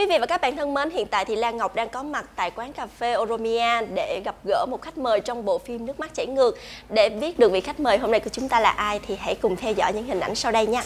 Quý vị và các bạn thân mến, hiện tại thì Lan Ngọc đang có mặt tại quán cà phê Oromia để gặp gỡ một khách mời trong bộ phim Nước Mắt Chảy Ngược. Để biết được vị khách mời hôm nay của chúng ta là ai thì hãy cùng theo dõi những hình ảnh sau đây nha.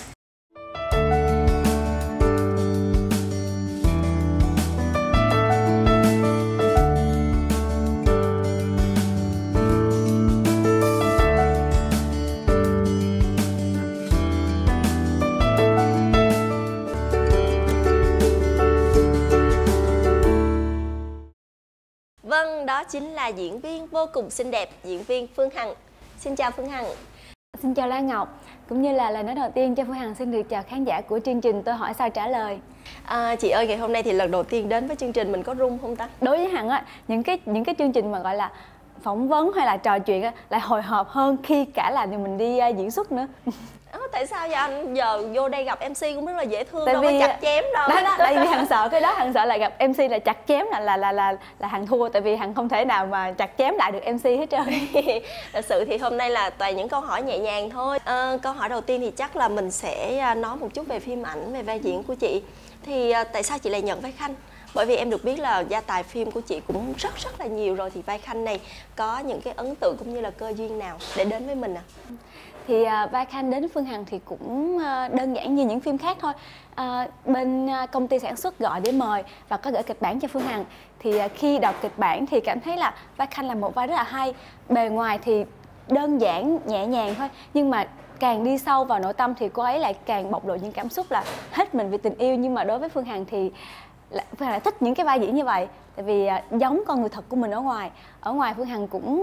Vâng, đó chính là diễn viên vô cùng xinh đẹp, diễn viên Phương Hằng. Xin chào Phương Hằng. Xin chào Lan Ngọc. Cũng như là lời nói đầu tiên cho Phương Hằng xin được chào khán giả của chương trình Tôi Hỏi Sao Trả Lời. Chị ơi, ngày hôm nay thì lần đầu tiên đến với chương trình mình có run không ta? Đối với Hằng á, những cái chương trình mà gọi là phỏng vấn hay là trò chuyện á, lại hồi hộp hơn khi cả là mình đi diễn xuất nữa. Tại sao vậy anh? Giờ vô đây gặp MC cũng rất là dễ thương, tại đâu vì có chặt chém đâu. Đó, tại vì Hằng sợ cái đó, Hằng sợ là gặp MC là chặt chém là Hằng thua, tại vì Hằng không thể nào mà chặt chém lại được MC hết trơn. Thật sự thì hôm nay là toàn những câu hỏi nhẹ nhàng thôi. Câu hỏi đầu tiên thì chắc là mình sẽ nói một chút về phim ảnh, về vai diễn của chị. Thì tại sao chị lại nhận vai Khanh? Bởi vì em được biết là gia tài phim của chị cũng rất là nhiều rồi, thì vai Khanh này có những cái ấn tượng cũng như là cơ duyên nào để đến với mình Thì vai Khanh đến Phương Hằng thì cũng đơn giản như những phim khác thôi. Bên công ty sản xuất gọi để mời và có gửi kịch bản cho Phương Hằng. Thì khi đọc kịch bản thì cảm thấy là vai Khanh là một vai rất là hay. Bề ngoài thì đơn giản, nhẹ nhàng thôi, nhưng mà càng đi sâu vào nội tâm thì cô ấy lại càng bộc lộ những cảm xúc là hết mình vì tình yêu. Nhưng mà đối với Phương Hằng thì Phương Hằng lại thích những cái vai diễn như vậy, tại vì giống con người thật của mình ở ngoài. Ở ngoài Phương Hằng cũng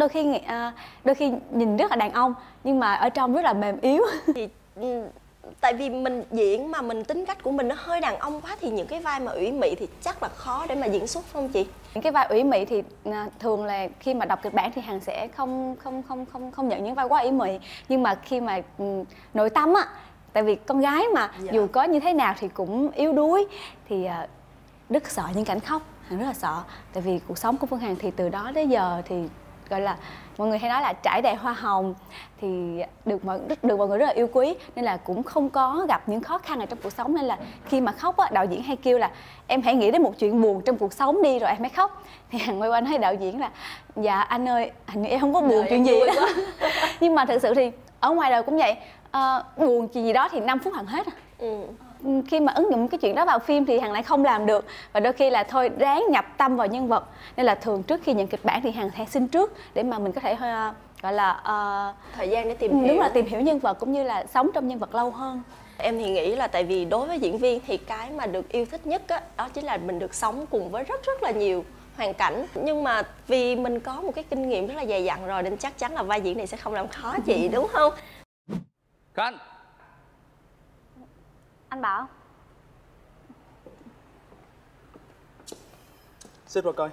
đôi khi nhìn rất là đàn ông, nhưng mà ở trong rất là mềm yếu. Thì tại vì mình diễn mà mình tính cách của mình nó hơi đàn ông quá, thì những cái vai mà ủy mị thì chắc là khó để mà diễn xuất phải không chị? Những cái vai ủy mị thì thường là khi mà đọc kịch bản thì Hằng sẽ không nhận những vai quá ủy mị, nhưng mà khi mà nội tâm á, tại vì con gái mà dù có như thế nào thì cũng yếu đuối, thì rất sợ những cảnh khóc. Hằng rất là sợ, tại vì cuộc sống của Phương Hằng thì từ đó đến giờ thì gọi là mọi người hay nói là trải đầy hoa hồng, thì được mọi người rất là yêu quý, nên là cũng không có gặp những khó khăn nào trong cuộc sống. Nên là khi mà khóc á, đạo diễn hay kêu là em hãy nghĩ đến một chuyện buồn trong cuộc sống đi rồi em mới khóc. Thì Hằng quay qua nói đạo diễn là dạ anh ơi, hình như em không có buồn chuyện gì đó. Nhưng mà thực sự thì ở ngoài đời cũng vậy, buồn chuyện gì đó thì 5 phút Hằng hết. Khi mà ứng dụng cái chuyện đó vào phim thì Hằng lại không làm được, và đôi khi là thôi ráng nhập tâm vào nhân vật. Nên là thường trước khi nhận kịch bản thì Hằng sẽ xin trước để mà mình có thể gọi là thời gian để tìm hiểu. Đúng là tìm hiểu nhân vật cũng như là sống trong nhân vật lâu hơn. Em thì nghĩ là tại vì đối với diễn viên thì cái mà được yêu thích nhất đó chính là mình được sống cùng với rất là nhiều hoàn cảnh. Nhưng mà vì mình có một cái kinh nghiệm rất là dày dặn rồi nên chắc chắn là vai diễn này sẽ không làm khó chị, đúng không? Khanh! Anh Bảo. Xích qua coi.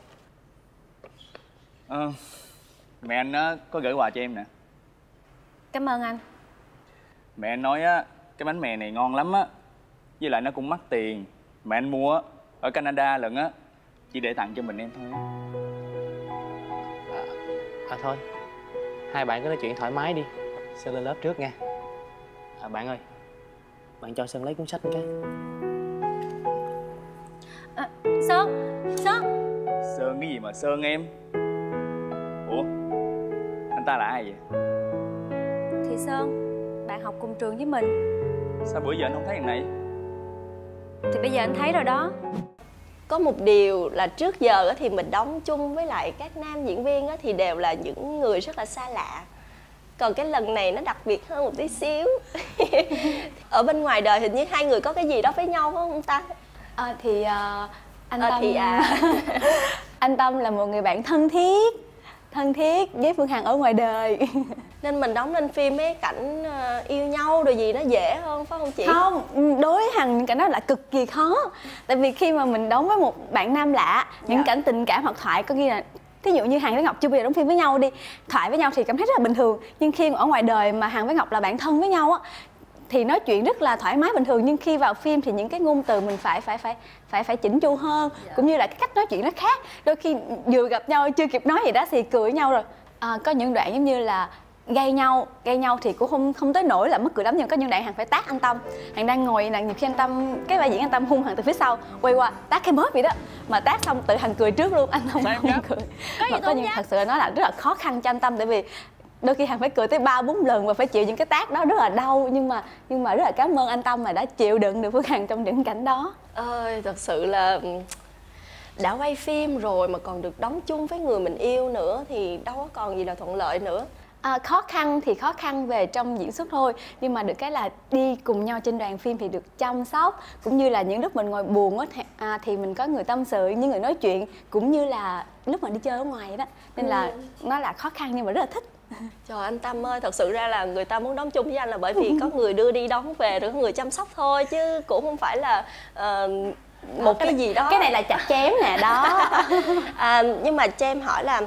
Mẹ anh á, có gửi quà cho em nè. Cảm ơn anh. Mẹ anh nói á, cái bánh mè này ngon lắm á, với lại nó cũng mắc tiền. Mẹ anh mua á, ở Canada lận á, chỉ để tặng cho mình em thôi. Thôi, hai bạn cứ nói chuyện thoải mái đi. Sơn lên lớp trước nha. Bạn ơi, bạn cho Sơn lấy cuốn sách cái. Sơn Sơn cái gì mà Sơn em? Ủa, anh ta là ai vậy? thì Sơn, bạn học cùng trường với mình. Sao bữa giờ anh không thấy thằng này? Thì bây giờ anh thấy rồi đó. Có một điều là trước giờ thì mình đóng chung với lại các nam diễn viên thì đều là những người rất là xa lạ. Còn cái lần này nó đặc biệt hơn một tí xíu. Ở bên ngoài đời hình như hai người có cái gì đó với nhau phải không ta? Anh Tâm anh Tâm là một người bạn thân thiết với Phương Hằng ở ngoài đời. Nên mình đóng lên phim mấy cảnh yêu nhau rồi gì nó dễ hơn phải không chị? Không, đối với Hằng những cảnh đó là cực kỳ khó. Tại vì khi mà mình đóng với một bạn nam lạ, những cảnh tình cảm hoặc thoại, có nghĩa là thí dụ như Hằng với Ngọc chưa bao giờ đóng phim với nhau đi, thoại với nhau thì cảm thấy rất là bình thường. Nhưng khi mà ở ngoài đời mà Hằng với Ngọc là bạn thân với nhau á, thì nói chuyện rất là thoải mái bình thường. Nhưng khi vào phim thì những cái ngôn từ mình phải chỉnh chu hơn, cũng như là cái cách nói chuyện nó khác. Đôi khi vừa gặp nhau chưa kịp nói gì đó thì cười với nhau rồi. Có những đoạn giống như là gây nhau thì cũng không tới nỗi là mất cửa đấm, nhưng có những đoạn Hằng phải tát anh Tâm. Hằng đang ngồi là nhiều khi anh Tâm, cái vai diễn anh Tâm hung Hằng từ phía sau quay qua tát cái mớp vậy đó, mà tát xong tự Hằng cười trước luôn, anh Tâm không cười. Mà có những thật sự nó là rất là khó khăn cho anh Tâm, tại vì đôi khi Hằng phải cười tới 3-4 lần và phải chịu những cái tát đó rất là đau, nhưng mà rất là cảm ơn anh Tâm mà đã chịu đựng được Phương Hằng trong những cảnh đó. Ơi thật sự là đã quay phim rồi mà còn được đóng chung với người mình yêu nữa thì đâu có còn gì là thuận lợi nữa. Khó khăn thì khó khăn về trong diễn xuất thôi, nhưng mà được cái là đi cùng nhau trên đoàn phim thì được chăm sóc, cũng như là những lúc mình ngồi buồn á thì mình có người tâm sự, những người nói chuyện, cũng như là lúc mà đi chơi ở ngoài vậy đó, nên là nó là khó khăn nhưng mà rất là thích. Trời anh Tâm ơi, thật sự ra là người ta muốn đóng chung với anh là bởi vì có người đưa đi đón về rồi có người chăm sóc thôi, chứ cũng không phải là một cái gì đó. Cái này là chặt chém nè đó. Nhưng mà cho em hỏi là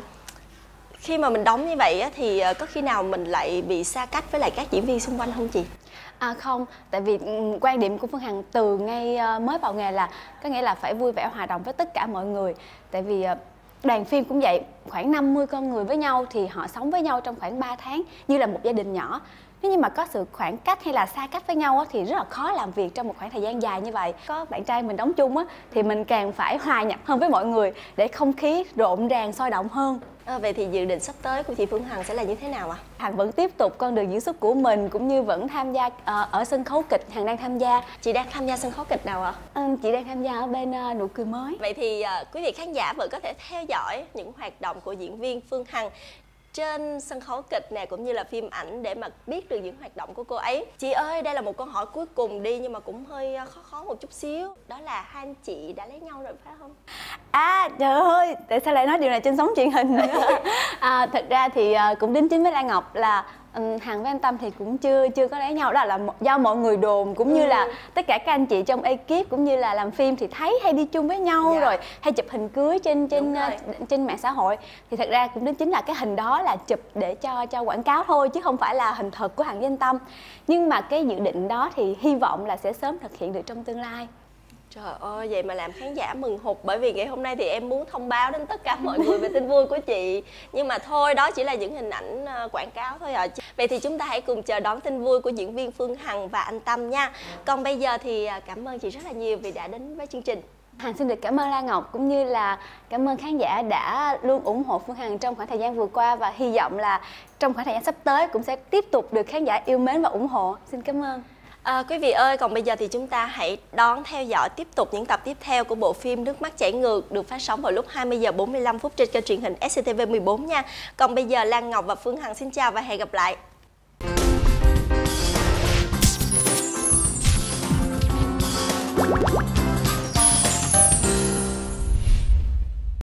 khi mà mình đóng như vậy á, thì có khi nào mình lại bị xa cách với lại các diễn viên xung quanh không chị? Không, tại vì quan điểm của Phương Hằng từ ngay mới vào nghề là có nghĩa là phải vui vẻ hòa đồng với tất cả mọi người. Tại vì đoàn phim cũng vậy, khoảng 50 con người với nhau thì họ sống với nhau trong khoảng 3 tháng như là một gia đình nhỏ. Nếu như mà có sự khoảng cách hay là xa cách với nhau á, thì rất là khó làm việc trong một khoảng thời gian dài như vậy. Có bạn trai mình đóng chung á, thì mình càng phải hòa nhập hơn với mọi người để không khí rộn ràng sôi động hơn. Vậy thì dự định sắp tới của chị Phương Hằng sẽ là như thế nào ạ? Hằng vẫn tiếp tục con đường diễn xuất của mình, cũng như vẫn tham gia ở sân khấu kịch. Hằng đang tham gia. Chị đang tham gia sân khấu kịch nào ạ? Chị đang tham gia ở bên Nụ Cười Mới. Vậy thì quý vị khán giả vẫn có thể theo dõi những hoạt động của diễn viên Phương Hằng trên sân khấu kịch nè, cũng như là phim ảnh để mà biết được những hoạt động của cô ấy. Chị ơi, đây là một câu hỏi cuối cùng đi, nhưng mà cũng hơi khó một chút xíu. Đó là hai anh chị đã lấy nhau rồi phải không? Trời ơi, tại sao lại nói điều này trên sóng truyền hình nữa? Thật ra thì cũng đính chính với Lan Ngọc là Hằng với anh Tâm thì cũng chưa có lấy nhau. Đó là do mọi người đồn, cũng như là tất cả các anh chị trong ekip cũng như là làm phim thì thấy hay đi chung với nhau, rồi hay chụp hình cưới trên mạng xã hội. Thì thật ra cũng đính chính là cái hình đó là chụp để cho quảng cáo thôi, chứ không phải là hình thật của Hằng với anh Tâm. Nhưng mà cái dự định đó thì hy vọng là sẽ sớm thực hiện được trong tương lai. Trời ơi, vậy mà làm khán giả mừng hụt, bởi vì ngày hôm nay thì em muốn thông báo đến tất cả mọi người về tin vui của chị. Nhưng mà thôi, đó chỉ là những hình ảnh quảng cáo thôi ạ. Vậy thì chúng ta hãy cùng chờ đón tin vui của diễn viên Phương Hằng và anh Tâm nha. Còn bây giờ thì cảm ơn chị rất là nhiều vì đã đến với chương trình. Hằng xin được cảm ơn Lan Ngọc, cũng như là cảm ơn khán giả đã luôn ủng hộ Phương Hằng trong khoảng thời gian vừa qua, và hy vọng là trong khoảng thời gian sắp tới cũng sẽ tiếp tục được khán giả yêu mến và ủng hộ. Xin cảm ơn. Quý vị ơi, còn bây giờ thì chúng ta hãy đón theo dõi tiếp tục những tập tiếp theo của bộ phim Nước Mắt Chảy Ngược được phát sóng vào lúc 20 giờ 45 phút trên kênh truyền hình SCTV14 nha. Còn bây giờ Lan Ngọc và Phương Hằng xin chào và hẹn gặp lại.